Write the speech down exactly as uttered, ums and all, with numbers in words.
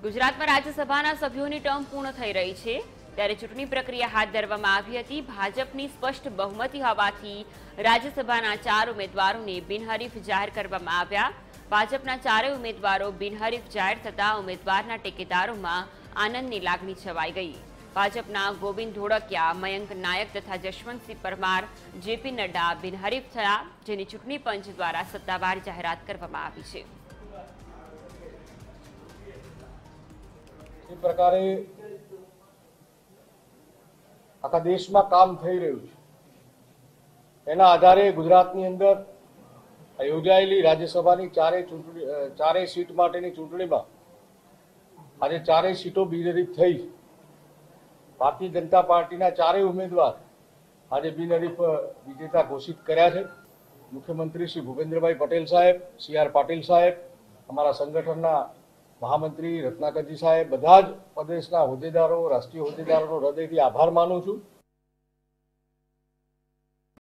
ગુજરાતમાં રાજ્યસભાના સભ્યોની ટર્મ પૂર્ણ થઈ રહી છે ત્યારે ચૂંટણી પ્રક્રિયા હાથ ધરવામાં આવી હતી। ભાજપની સ્પષ્ટ બહુમતી હોવાથી રાજ્યસભાના ચાર ઉમેદવારોને બિનહરીફ જાહેર કરવામાં આવ્યા। ભાજપના ચારેય ઉમેદવારો બિનહરીફ જાહેર થતા ઉમેદવારના ટેકેદારોમાં આનંદની લાગણી છવાઈ ગઈ। ભાજપના ગોવિંદ ધોળકિયા, મયંક નાયક તથા જશવંતસિંહ પરમાર, જેપી નડ્ડા બિનહરીફ થયા, જેની ચૂંટણી પંચ દ્વારા સત્તાવાર જાહેરાત કરવામાં આવી છે। એ પ્રકારે આખા દેશમાં કામ થઈ રહ્યું છે એના આધારે ગુજરાતની અંદર યોજાયેલી રાજ્યસભાની ચારેય ચૂંટણી ચારેય સીટ માટેની ચૂંટણીમાં આજે ચારેય સીટો બિનહરીફ થઈ। ભારતીય જનતા પાર્ટીના ચારેય ઉમેદવાર આજે બિનહરીફ વિજેતા ઘોષિત કર્યા છે। મુખ્યમંત્રી શ્રી ભૂપેન્દ્રભાઈ પટેલ સાહેબ, સી આર પાટીલ સાહેબ, અમારા સંગઠનના મહામંત્રી રત્નાકરજી સાહેબ, બધા જ પ્રદેશના હોદ્દેદારો, રાષ્ટ્રીય હોદ્દેદારોનો હૃદયથી આભાર માનું છું।